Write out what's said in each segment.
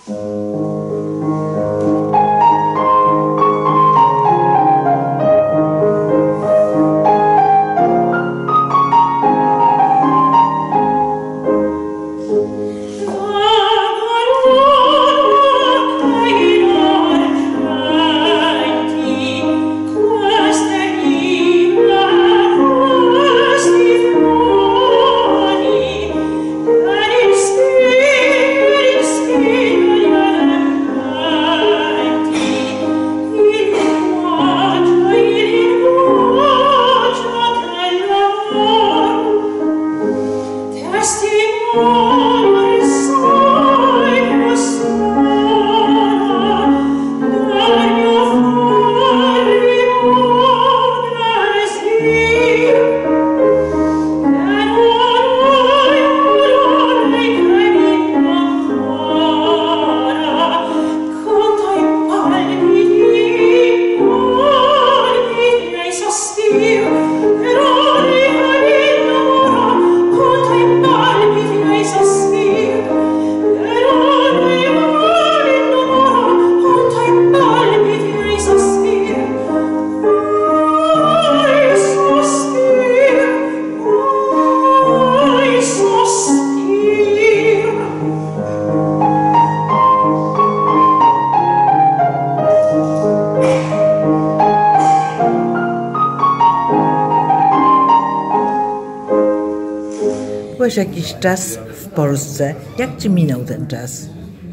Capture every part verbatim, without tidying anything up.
Byłeś jakiś czas w Polsce. Jak ci minął ten czas?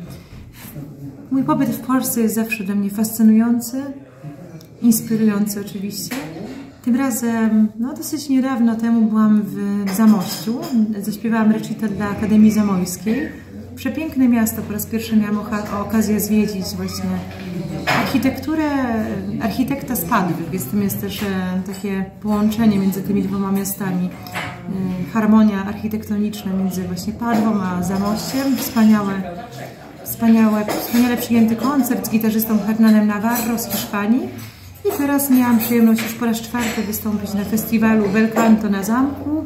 Mój pobyt w Polsce jest zawsze dla mnie fascynujący, inspirujący oczywiście. Tym razem, no dosyć niedawno temu byłam w Zamościu. Zaśpiewałam recital dla Akademii Zamojskiej. Przepiękne miasto, po raz pierwszy miałam okazję zwiedzić właśnie architekturę architekta z Padwy. Jest, jest też takie połączenie między tymi dwoma miastami. Harmonia architektoniczna między właśnie Padwą a Zamościem. Wspaniałe, wspaniałe, wspaniale przyjęty koncert z gitarzystą Hernanem Navarro z Hiszpanii. I teraz miałam przyjemność już po raz czwarty wystąpić na festiwalu Bel Canto na zamku,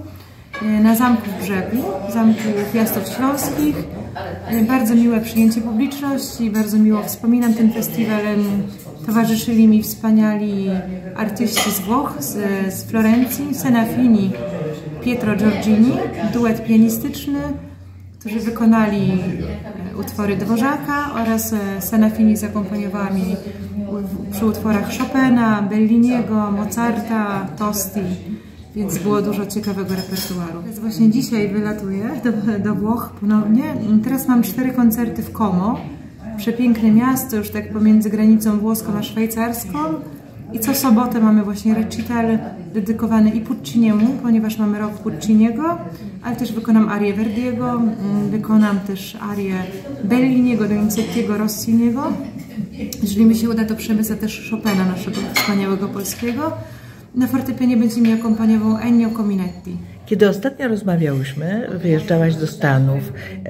na zamku w Brzegu, zamku Piastów Śląskich. Bardzo miłe przyjęcie publiczności, bardzo miło wspominam ten festiwal. Towarzyszyli mi wspaniali artyści z Włoch, z, z Florencji, Senafini, Pietro Giorgini, duet pianistyczny, którzy wykonali utwory Dworzaka, oraz Senafini zakomponiowała mi przy utworach Chopina, Belliniego, Mozarta, Tosti, więc było dużo ciekawego repertuaru. Więc właśnie dzisiaj wylatuję do, do Włoch ponownie. Teraz mam cztery koncerty w Como. Przepiękne miasto, już tak pomiędzy granicą włoską a szwajcarską. I co sobotę mamy właśnie recital dedykowany i Pucciniemu, ponieważ mamy rok Pucciniego, ale też wykonam arię Verdiego, wykonam też arię Belliniego, Donizettiego, Rossiniego. Jeżeli mi się uda, to przemysła też Chopina, naszego wspaniałego polskiego. Na fortepianie będzie mi akompaniował Ennio Cominetti. Kiedy ostatnio rozmawiałyśmy, wyjeżdżałaś do Stanów,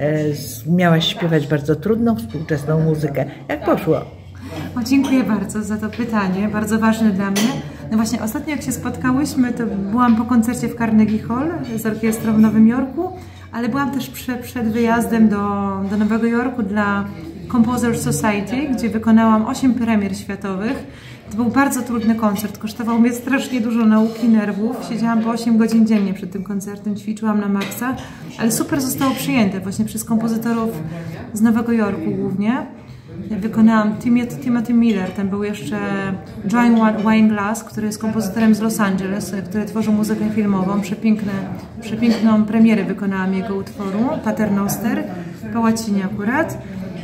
e, miałaś śpiewać bardzo trudną, współczesną muzykę. Jak poszło? O, dziękuję bardzo za to pytanie, bardzo ważne dla mnie. No właśnie, ostatnio jak się spotkałyśmy, to byłam po koncercie w Carnegie Hall z orkiestrą w Nowym Jorku, ale byłam też prze, przed wyjazdem do, do Nowego Jorku dla Composer Society, gdzie wykonałam osiem premier światowych. To był bardzo trudny koncert, kosztował mnie strasznie dużo nauki, nerwów. Siedziałam po osiem godzin dziennie przed tym koncertem, ćwiczyłam na maksa, ale super zostało przyjęte właśnie przez kompozytorów z Nowego Jorku głównie. Wykonałam Timothy, Timothy Miller, ten był jeszcze Joan Wineglass, który jest kompozytorem z Los Angeles, który tworzył muzykę filmową. Przepiękne, przepiękną premierę wykonałam jego utworu, Paternoster, po łacinie akurat.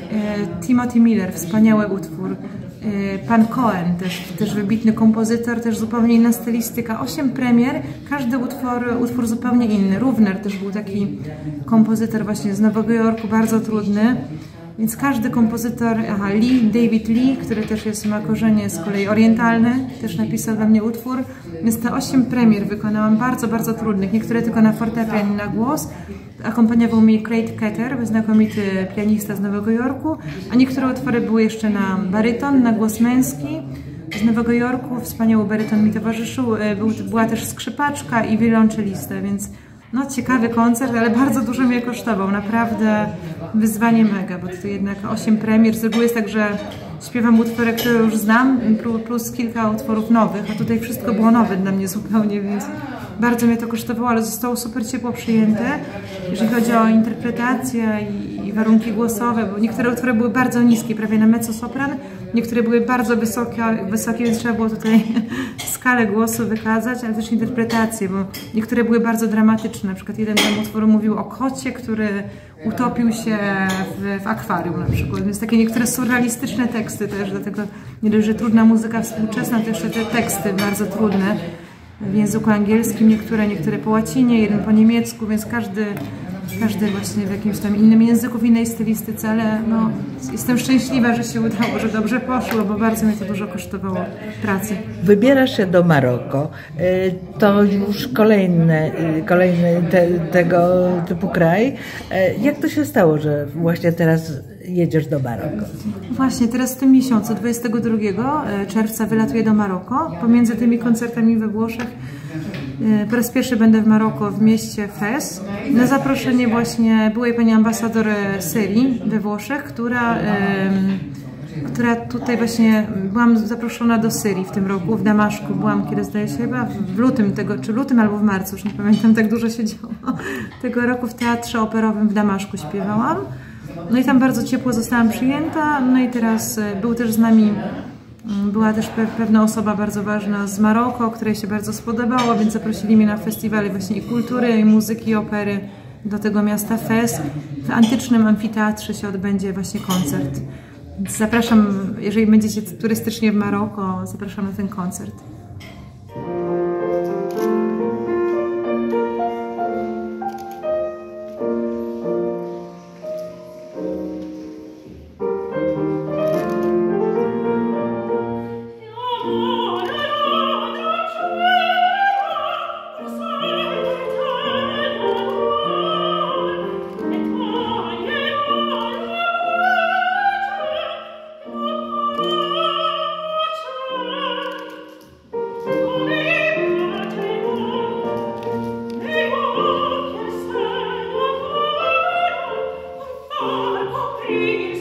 Timothy Miller, wspaniały utwór. Pan Cohen, też, też wybitny kompozytor, też zupełnie inna stylistyka. Osiem premier, każdy utwór, utwór zupełnie inny. Równer też był taki kompozytor właśnie z Nowego Jorku, bardzo trudny. Więc każdy kompozytor, aha, Lee, David Lee, który też jest, ma korzenie z kolei orientalne, też napisał dla mnie utwór. Więc te osiem premier wykonałam bardzo, bardzo trudnych. Niektóre tylko na fortepian i na głos. Akompaniował mi Craig Ketter, znakomity pianista z Nowego Jorku, a niektóre utwory były jeszcze na baryton, na głos męski z Nowego Jorku. Wspaniały baryton mi towarzyszył. Był, była też skrzypaczka i wiolonczelista, więc no, ciekawy koncert, ale bardzo dużo mnie kosztował. Naprawdę wyzwanie mega, bo to jednak osiem premier. Z reguły jest tak, że śpiewam utwory, które już znam, plus kilka utworów nowych, a tutaj wszystko było nowe dla mnie zupełnie, więc bardzo mnie to kosztowało, ale zostało super ciepło przyjęte. Jeżeli chodzi o interpretację i, i warunki głosowe, bo niektóre utwory były bardzo niskie, prawie na mezzo-sopran, niektóre były bardzo wysokie, wysokie, więc trzeba było tutaj skalę głosu wykazać, ale też interpretację, bo niektóre były bardzo dramatyczne. Na przykład jeden tam utwór mówił o kocie, który utopił się w, w akwarium na przykład. Więc takie niektóre surrealistyczne teksty też, dlatego nie dość, że trudna muzyka współczesna, to jeszcze te teksty bardzo trudne w języku angielskim, niektóre, niektóre po łacinie, jeden po niemiecku, więc każdy, każdy właśnie w jakimś tam innym języku, w innej stylistyce, ale no, jestem szczęśliwa, że się udało, że dobrze poszło, bo bardzo mi to dużo kosztowało pracy. Wybierasz się do Maroko. To już kolejny, kolejny te, tego typu kraj. Jak to się stało, że właśnie teraz jedziesz do Maroko? Właśnie, teraz w tym miesiącu, dwudziestego drugiego czerwca wylatuję do Maroko. Pomiędzy tymi koncertami we Włoszech po raz pierwszy będę w Maroko, w mieście Fez, na zaproszenie właśnie byłej pani ambasador Syrii we Włoszech, która, która tutaj właśnie, byłam zaproszona do Syrii w tym roku, w Damaszku. Byłam, kiedy zdaje się chyba w lutym tego, czy lutym albo w marcu, już nie pamiętam, tak dużo się działo. Tego roku w Teatrze Operowym w Damaszku śpiewałam. No i tam bardzo ciepło zostałam przyjęta, no i teraz był też z nami, była też pewna osoba bardzo ważna z Maroko, której się bardzo spodobało, więc zaprosili mnie na festiwale właśnie i kultury, i muzyki, i opery do tego miasta Fez. W antycznym amfiteatrze się odbędzie właśnie koncert. Więc zapraszam, jeżeli będziecie turystycznie w Maroko, zapraszam na ten koncert. Free.